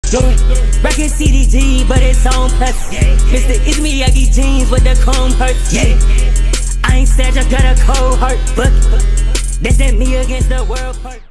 Rockin' CDG, but it's on plus. Mr. It's Miyagi jeans with the chrome hurts. I ain't sad, just got a cold heart, but that's that me against the world part.